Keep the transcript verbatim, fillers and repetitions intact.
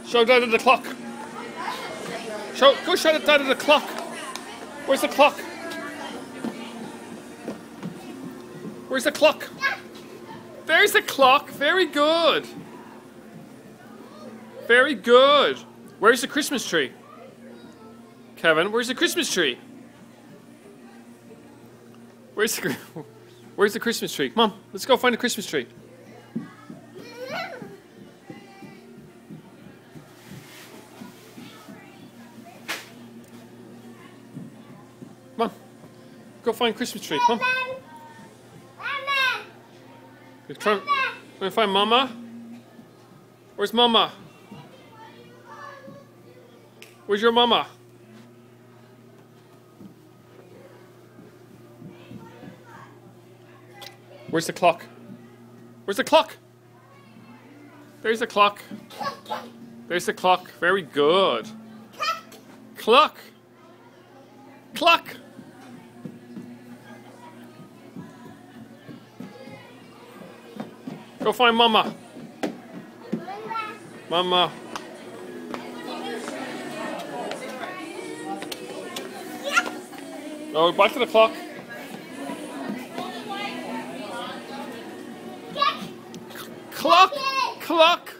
Show Dad the clock. Show, go show Dad the clock. Where's the clock? Where's the clock? There's the clock. Very good. Very good. Where's the Christmas tree? Kevin, where's the Christmas tree? Where's the, where's the Christmas tree? Come on, let's go find the Christmas tree. Come on, go find Christmas tree. Come on. You're trying to find Mama? Where's Mama? Where's your Mama? Where's the clock? Where's the clock? There's the clock. There's the clock. Very good. Clock. Clock. Go find Mama. Mama. Oh, back to the clock. Clock! Clock!